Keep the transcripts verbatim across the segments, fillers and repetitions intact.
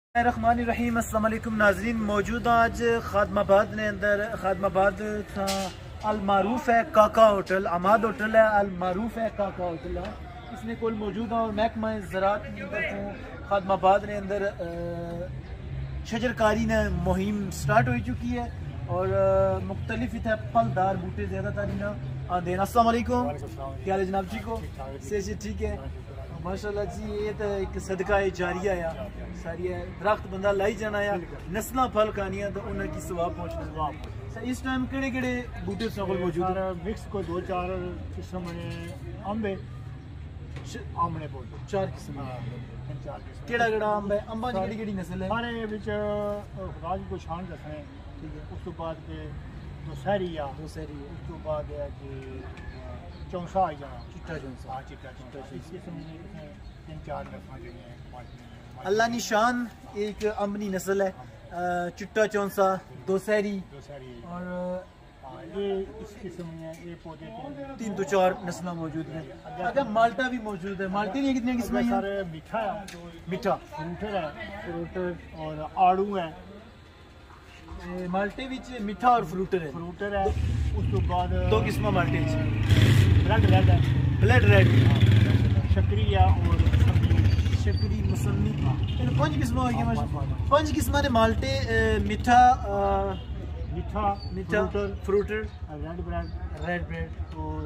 रहमानिर्रहीम। अस्सलाम वालेकुम नाज़रीन, मौजूद आज खादमाबाद ने अंदर खादमाबाद था अल मारूफ है काका होटल, अमाद होटल है, अल मारूफ है काका होटल है, इसने कोल मौजूद है। और महकमा ज़राअत खादमाबाद ने अंदर शजरकारी ने मुहिम स्टार्ट हो चुकी है और मुख्तलिफ इतना फलदार बूटे ज़्यादातर ना आते हैं। अस्सलाम वालेकुम, क्या हाल है जनाब, ठीक हो? से ठीक है माशाल्लाह जी। ये तो एक सदका है जारिया या सारी है, दरख्त बंदा लाई जाना या नस्ल फल खानिया तो उन्हें की सवाब पहुँचना। इस टाइम केड़े केड़े बूटे मौजूद है? मिक्स को दो चार किस्म अंब आमने चार किस्म केड़ा केड़ा अंब है? अंबा दी केड़ी केड़ी नस्ल है? सारे विच खुदा जी को शान दसने, ठीक है। उस तो बाद के दोसहरी आ दोसहरी उस तो बाद है कि चौंसा आई जाना, चिट्टा चौंसा। हाँ चिट्टा चौंसा, इस किस्म के तीन चार नस्लें जो हैं। अल्लाह निशान एक अम्बनी नस्ल है, चिट्टा चौंसा, दोसहरी और ये इस किस्म में ये पौधे तीन तो चार नस्लें मौजूद हैं। अगर माल्टा भी मौजूद है, माल्टे की कितनी किस्में हैं? सारे मीठा है, मीठा फ्रूटर है, फ्रूटर और आड़ू है। माल्टे विच मीठा और फ्रूटर है, फ्रूटर है। उस तो बाद दो किस्म माल्टे ब्लड रेड है, ब्लड रेड, शकरी है और शकरी मौसमी। पांच किस्म हो गई, पांच किस्म ने माल्टे, मीठा मीठा मीठा फ्रूटर, रेड ब्रेड रेड ब्रेड और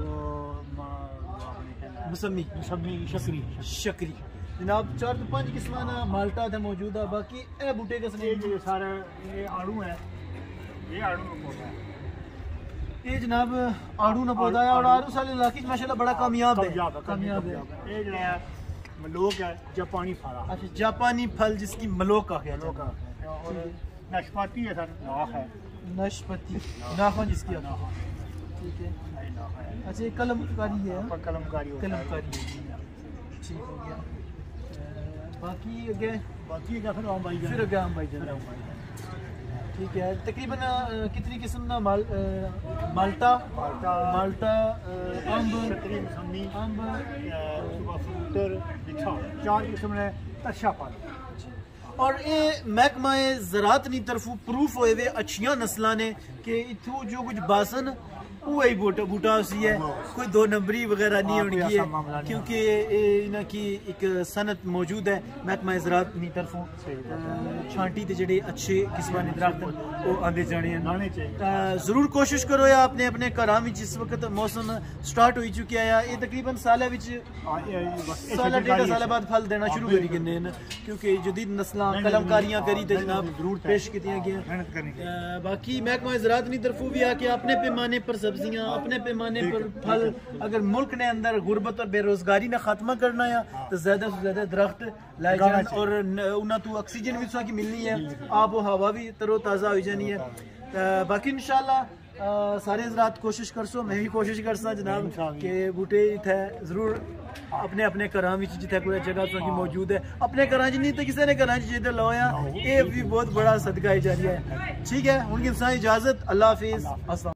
मौसमी मौसमी शकरी शकरी। जनाब चार तो पांच किस्म ना माल्टा थे मौजूद है। बाकी ए बूटे का ये सारा ये आड़ू है, ये आड़ू का पौधा है। ये जनाब आड़ू ना पौधा है और आड़ू साले इलाके में माशाल्लाह बड़ा कामयाब है, कामयाब है। ये जो है मलोक है, जापानी फल। अच्छा, जापानी फल जिसकी मलोक का है, मलोक और नाशपाती है सर, नाख है, नाशपाती नाखन जिसकी, ठीक है। अच्छा, कलमकारी है, कलमकारी कलमकारी ठीक हो गया। बाकी आगे बाकी क्या फिर आम भाई फिर आगे आम भाई जान, ठीक है। तकरीबन कितनी किस्म ना माल माल्टा माल्टा अम्ब मौसमी अम्ब फ्रूटर मीठा, चार किस्म ने अच्छा फल। और ये महकमा ज़राअत की तरफों प्रूफ होए वे अच्छियां नस्लां ने कि इथों जो कुछ बासन वो ही बूटा बूटा उसी है, कोई दो नंबरी वगैरह नहीं होनी है, क्योंकि इन्हां की एक सनत मौजूद है महकमा ज़राअत की तरफों। छांटी ते जेडे अच्छे किस्म के दरख्त वो आंदे जाने हैं। जरूर कोशिश करो या अपने अपने घरां विच इस वक्त मौसम स्टार्ट हो चुका है, ये तकरीबन साल विच साल डेढ़ साल बाद फल देना शुरू करी गए हैं, क्योंकि जदीद नस्लां कलमकारियां करी ते जनाब जरूर पेश की गई। बाकी महकमा ज़राअत की तरफों भी आ कि अपने पैमाने पर सब्जियां, अपने पैमाने पर फल, अगर मुल्क ने अंदर गुर्बत और बेरोजगारी ने खात्मा करना है तो ज्यादा से ज्यादा दरख्त लाए जाए और उन्हें तो ऑक्सीजन भी की मिलनी है, आब हवा भी तरोताज़ा हो जानी है। बाकी इंशाल्लाह सारे ज़राअत कोशिश करसो, मैं भी कोशिश करसा जनाब के बूटे इतने जरूर अपने अपने घरों में जिथे कोई जगह तो मौजूद है, अपने घरों नहीं तो किसी ने घरों जिधर लाया, ये भी बहुत बड़ा सदका जारिया है। ठीक है, उनकी इंसान इजाजत, अल्लाह हाफिज़।